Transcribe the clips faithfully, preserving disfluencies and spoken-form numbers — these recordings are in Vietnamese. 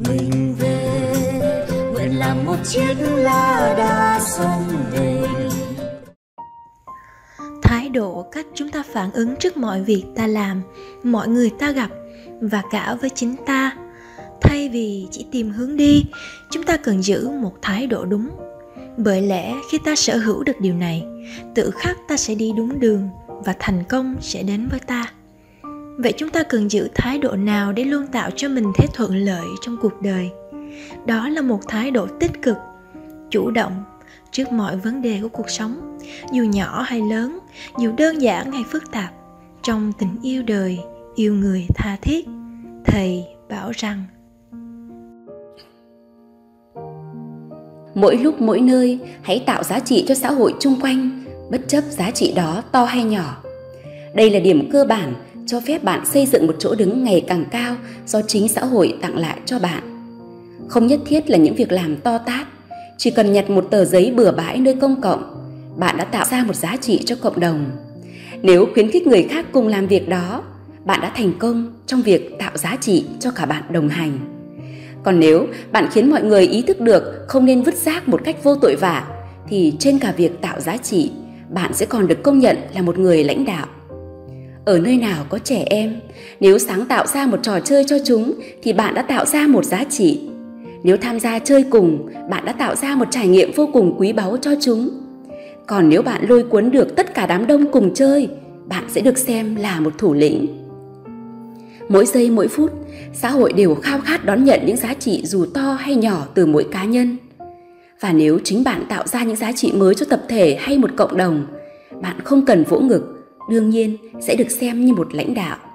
mình về, nguyện làm một chiếc lá đa xuân về. Thái độ, cách chúng ta phản ứng trước mọi việc ta làm, mọi người ta gặp và cả với chính ta. Thay vì chỉ tìm hướng đi, chúng ta cần giữ một thái độ đúng. Bởi lẽ khi ta sở hữu được điều này, tự khắc ta sẽ đi đúng đường và thành công sẽ đến với ta. Vậy chúng ta cần giữ thái độ nào để luôn tạo cho mình thế thuận lợi trong cuộc đời? Đó là một thái độ tích cực, chủ động trước mọi vấn đề của cuộc sống, dù nhỏ hay lớn, dù đơn giản hay phức tạp. Trong tình yêu đời, yêu người tha thiết, Thầy bảo rằng mỗi lúc mỗi nơi hãy tạo giá trị cho xã hội chung quanh, bất chấp giá trị đó to hay nhỏ. Đây là điểm cơ bản cho phép bạn xây dựng một chỗ đứng ngày càng cao do chính xã hội tặng lại cho bạn. Không nhất thiết là những việc làm to tát, chỉ cần nhặt một tờ giấy bừa bãi nơi công cộng, bạn đã tạo ra một giá trị cho cộng đồng. Nếu khuyến khích người khác cùng làm việc đó, bạn đã thành công trong việc tạo giá trị cho cả bạn đồng hành. Còn nếu bạn khiến mọi người ý thức được không nên vứt rác một cách vô tội vạ, thì trên cả việc tạo giá trị, bạn sẽ còn được công nhận là một người lãnh đạo. Ở nơi nào có trẻ em, nếu sáng tạo ra một trò chơi cho chúng thì bạn đã tạo ra một giá trị. Nếu tham gia chơi cùng, bạn đã tạo ra một trải nghiệm vô cùng quý báu cho chúng. Còn nếu bạn lôi cuốn được tất cả đám đông cùng chơi, bạn sẽ được xem là một thủ lĩnh. Mỗi giây mỗi phút, xã hội đều khao khát đón nhận những giá trị dù to hay nhỏ từ mỗi cá nhân. Và nếu chính bạn tạo ra những giá trị mới cho tập thể hay một cộng đồng, bạn không cần vỗ ngực, đương nhiên sẽ được xem như một lãnh đạo.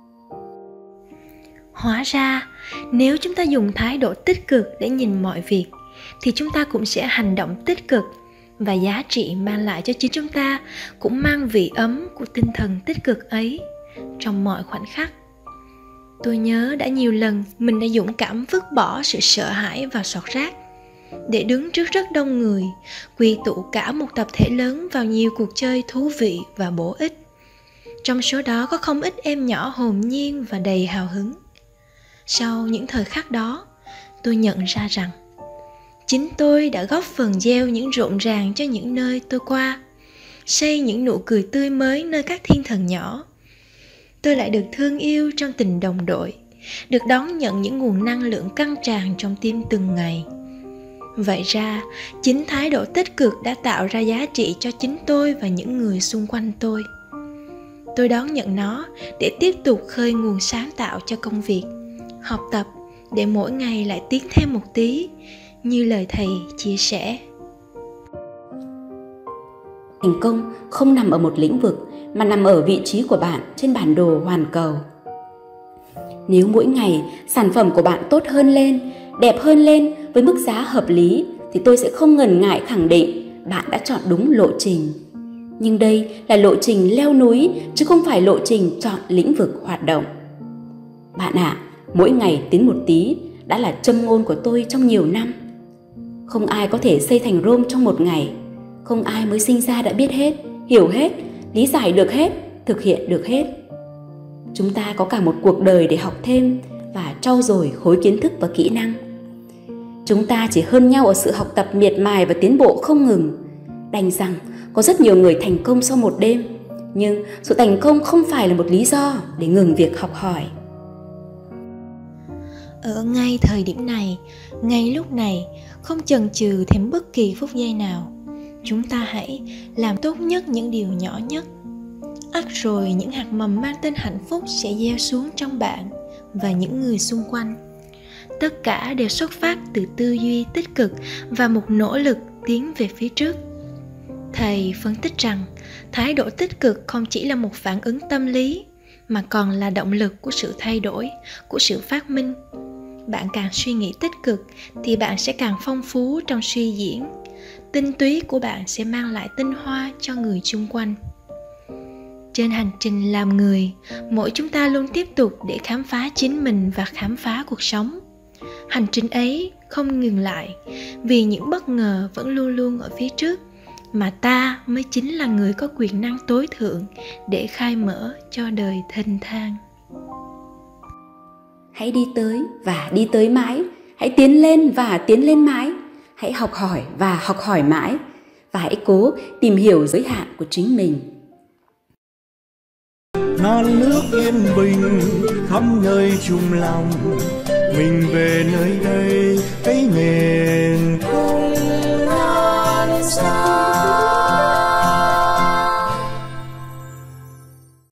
hóa ra, nếu chúng ta dùng thái độ tích cực để nhìn mọi việc, thì chúng ta cũng sẽ hành động tích cực, và giá trị mang lại cho chính chúng ta cũng mang vị ấm của tinh thần tích cực ấy trong mọi khoảnh khắc. Tôi nhớ đã nhiều lần mình đã dũng cảm vứt bỏ sự sợ hãi vào sọt rác để đứng trước rất đông người, quy tụ cả một tập thể lớn vào nhiều cuộc chơi thú vị và bổ ích. Trong số đó có không ít em nhỏ hồn nhiên và đầy hào hứng. Sau những thời khắc đó, tôi nhận ra rằng chính tôi đã góp phần gieo những rộn ràng cho những nơi tôi qua, xây những nụ cười tươi mới nơi các thiên thần nhỏ. Tôi lại được thương yêu trong tình đồng đội, được đón nhận những nguồn năng lượng căng tràn trong tim từng ngày. Vậy ra, chính thái độ tích cực đã tạo ra giá trị cho chính tôi và những người xung quanh tôi. Tôi đón nhận nó để tiếp tục khơi nguồn sáng tạo cho công việc, học tập, để mỗi ngày lại tiến thêm một tí, như lời thầy chia sẻ. Thành công không nằm ở một lĩnh vực, mà nằm ở vị trí của bạn trên bản đồ hoàn cầu. Nếu mỗi ngày sản phẩm của bạn tốt hơn lên, đẹp hơn lên với mức giá hợp lý, thì tôi sẽ không ngần ngại khẳng định bạn đã chọn đúng lộ trình. Nhưng đây là lộ trình leo núi, chứ không phải lộ trình chọn lĩnh vực hoạt động. Bạn ạ, à, mỗi ngày tiến một tí đã là châm ngôn của tôi trong nhiều năm. Không ai có thể xây thành Rome trong một ngày. Không ai mới sinh ra đã biết hết, hiểu hết, lý giải được hết, thực hiện được hết. Chúng ta có cả một cuộc đời để học thêm và trau dồi khối kiến thức và kỹ năng. Chúng ta chỉ hơn nhau ở sự học tập miệt mài và tiến bộ không ngừng. Đành rằng có rất nhiều người thành công sau một đêm, nhưng sự thành công không phải là một lý do để ngừng việc học hỏi. Ở ngay thời điểm này, ngay lúc này, không chần chừ thêm bất kỳ phút giây nào, chúng ta hãy làm tốt nhất những điều nhỏ nhất. Ắt rồi những hạt mầm mang tên hạnh phúc sẽ gieo xuống trong bạn và những người xung quanh. Tất cả đều xuất phát từ tư duy tích cực và một nỗ lực tiến về phía trước. Thầy phân tích rằng thái độ tích cực không chỉ là một phản ứng tâm lý, mà còn là động lực của sự thay đổi, của sự phát minh. Bạn càng suy nghĩ tích cực thì bạn sẽ càng phong phú trong suy diễn. Tinh túy của bạn sẽ mang lại tinh hoa cho người chung quanh. Trên hành trình làm người, mỗi chúng ta luôn tiếp tục để khám phá chính mình và khám phá cuộc sống. Hành trình ấy không ngừng lại, vì những bất ngờ vẫn luôn luôn ở phía trước, mà ta mới chính là người có quyền năng tối thượng để khai mở cho đời thênh thang. Hãy đi tới và đi tới mãi, Hãy tiến lên và tiến lên mãi. Hãy học hỏi và học hỏi mãi. Và hãy cố tìm hiểu giới hạn của chính mình. Non nước yên bình khắp nơi chung lòng, mình về nơi đây cái miền không